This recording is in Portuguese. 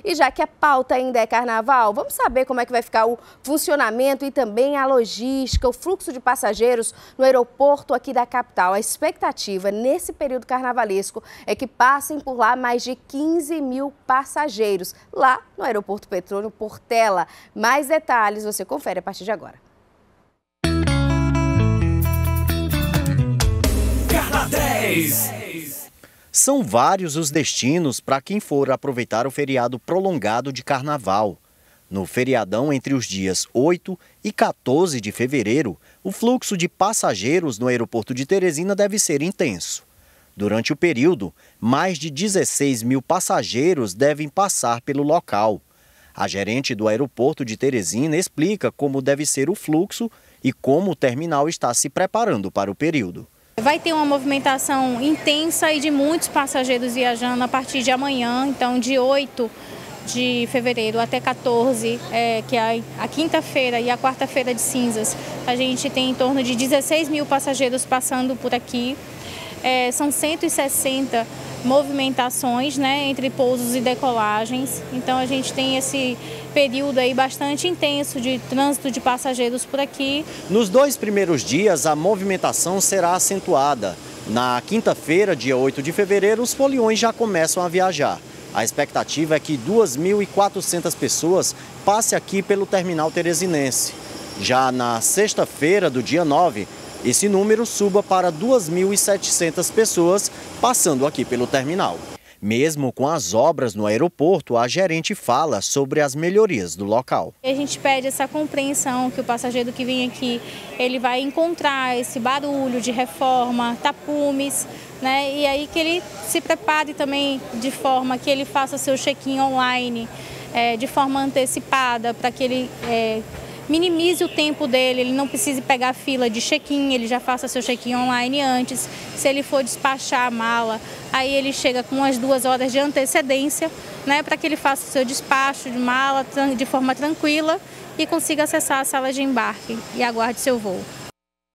E já que a pauta ainda é carnaval, vamos saber como é que vai ficar o funcionamento e também a logística, o fluxo de passageiros no aeroporto aqui da capital. A expectativa nesse período carnavalesco é que passem por lá mais de 15 mil passageiros, lá no Aeroporto Petrônio Portela. Mais detalhes você confere a partir de agora. Carna 10. São vários os destinos para quem for aproveitar o feriado prolongado de carnaval. No feriadão entre os dias 8 e 14 de fevereiro, o fluxo de passageiros no aeroporto de Teresina deve ser intenso. Durante o período, mais de 16 mil passageiros devem passar pelo local. A gerente do aeroporto de Teresina explica como deve ser o fluxo e como o terminal está se preparando para o período. Vai ter uma movimentação intensa e de muitos passageiros viajando a partir de amanhã, então de 8 de fevereiro até 14, que é a quinta-feira e a quarta-feira de cinzas. A gente tem em torno de 16 mil passageiros passando por aqui. São 160 movimentações, entre pousos e decolagens. Então a gente tem esse período aí bastante intenso de trânsito de passageiros por aqui. Nos 2 primeiros dias, a movimentação será acentuada. Na quinta-feira, dia 8 de fevereiro, os foliões já começam a viajar. A expectativa é que 2.400 pessoas passem aqui pelo terminal teresinense. Já na sexta-feira, do dia 9, esse número suba para 2.700 pessoas passando aqui pelo terminal. Mesmo com as obras no aeroporto, a gerente fala sobre as melhorias do local. A gente pede essa compreensão que o passageiro que vem aqui, ele vai encontrar esse barulho de reforma, tapumes, e aí que ele se prepare também de forma que ele faça seu check-in online, de forma antecipada, para que ele minimize o tempo dele, ele não precise pegar fila de check-in, ele já faça seu check-in online antes. Se ele for despachar a mala, aí ele chega com umas 2 horas de antecedência, para que ele faça o seu despacho de mala de forma tranquila e consiga acessar a sala de embarque e aguarde seu voo.